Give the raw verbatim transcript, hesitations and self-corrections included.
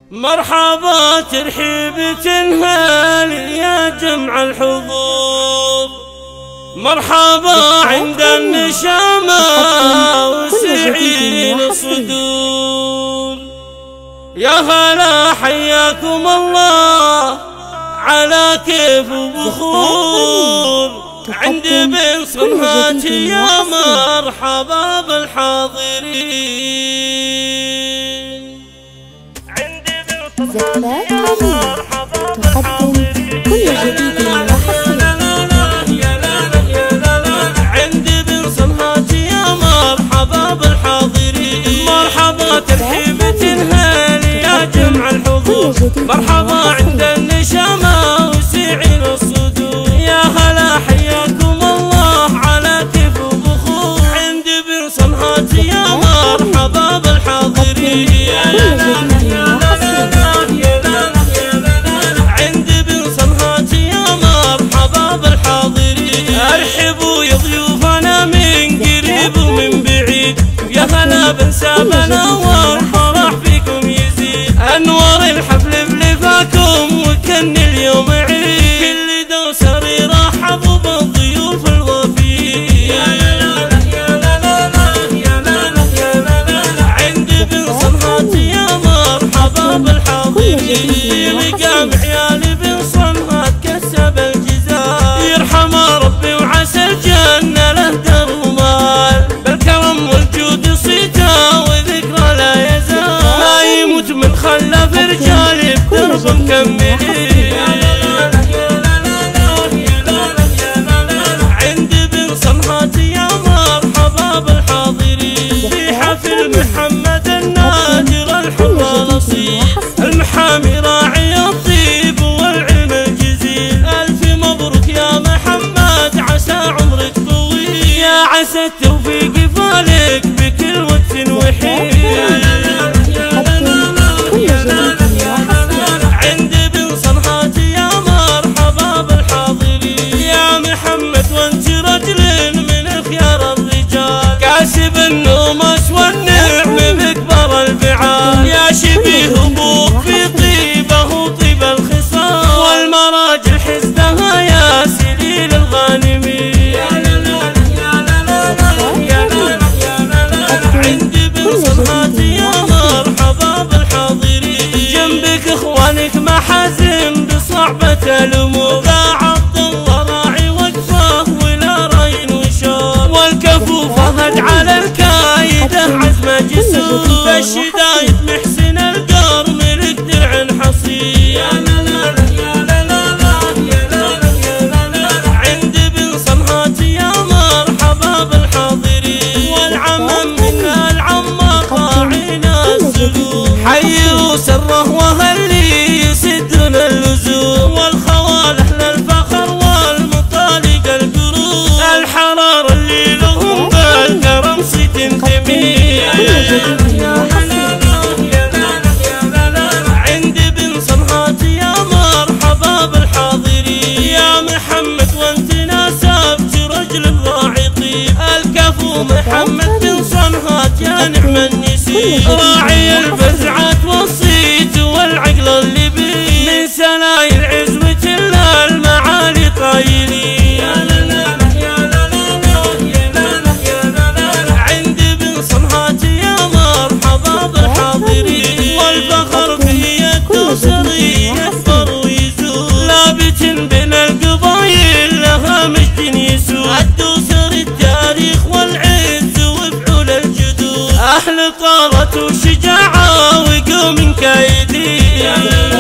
مرحبا ترحيبة الهال يا جمع الحضور، مرحبا عند النشامة وسعيد الصدور. يا هلا حياكم الله على كيف وبخور، عندي بن صنهاتي يا مرحبا بالحاضرين. عندي بن صنهاتي يا مرحبا بالحاضرين. كل جديد وحصري. عندي بن صنهاتي يا مرحبا بالحاضرين، مرحبا ترحيبة الهال يا جمع الحضور، مرحبا عند النشامة وسعيد الصدور. يا هلا حياكم الله على كيف وبخور، عندي بن صنهاتي يا مرحبا بالحاضرين. عندي بن صنهاتي يا مرحبا بالحاضرين. ارحبوا يا ضيوفنا من قريب ومن بعيد، يا هلا بن سابنا والفرح فيكم يزيد. انوار الحفل بلفاكم وكن اليوم عيد، كل دوسر يرحبوا بالضيوف الوفيين. يا لا لا يا لا لا يا لا لا يا لا لا. عندي بن صنهاتي يا مرحبا بالحاضرين. مقام عيالي بن صنهات كسب الجزاء، يرحمه ربي وعسى الجنة له در ومال، بالكرم والجود صيته وذكره لا يزال. ما يموت من خلف رجالي بدرب مكملين. يا لا لا يا لا لا يا لا لا يا لا لا. عندي بن صنهاتي يا مرحبا بالحاضرين. في حفل محمد النادر الحر الاصيل، المحامي راعي الطيب والعلم الجزيل. الف مبروك يا محمد عسى عمرك طويل، يا عسى التوفيق فالك بكل وقت وحين. يا لا لا يا لا لا يا لا لا يا لا لا. عندي بن صنهاتي يا مرحبا بالحاضرين. يا محمد وانت رجل من خيار الرجال، كاسب النومس والنعم بكبر الفعال. يا شبيه ابوك في طيبه وطيب الخصال، والمراجل حسنها يا سليل الغانمين. يا لا لا يا لا لا يا لا لا يا لا لا. عندي بن صنهاتي يا مرحبا بالحاضرين. جنبك اخوانك محازم بصعبة الامور، ذا عبد الله راعي وقفه ولا راين وشور، والكفو فهد على الكايده عزم جسور. الشدايد محسن القرم لك درع حصين. يا لا لا يا لا لا يا لا لا يا لا لا. عندي بن صنهاتي يا مرحبا بالحاضرين. والعمم منا العمار راعينا السلوك، حيوا سره واهلي يسدون اللزوم. والخوال اهل الفخر والمطالق القلوب، الحرار اللي لهم بالكرم صيت انتمي. يا لا يا عندي بن صنهاتي يا مرحبا بالحاضرين. يا محمد وانت ناسبت رجل الراعي طيب، الكفو محمد بن صنهات يا نعم النسيب. راعي الفزعات والصيت والعقل اللي بيه، من سلايل عزوة الله المعالي طايلين. يا لا لا يا لا لا يا لا لا يا لا لا. عندي بن صنهاتي يا مرحبا بالحاضرين. والفخر في الدوسري يكبر ويزول، لابت بين القبايل لها مجد يسوع. الدوسري التاريخ والعز وفعول الجدود، اهل طارة وشجاعة وقوم كايدين.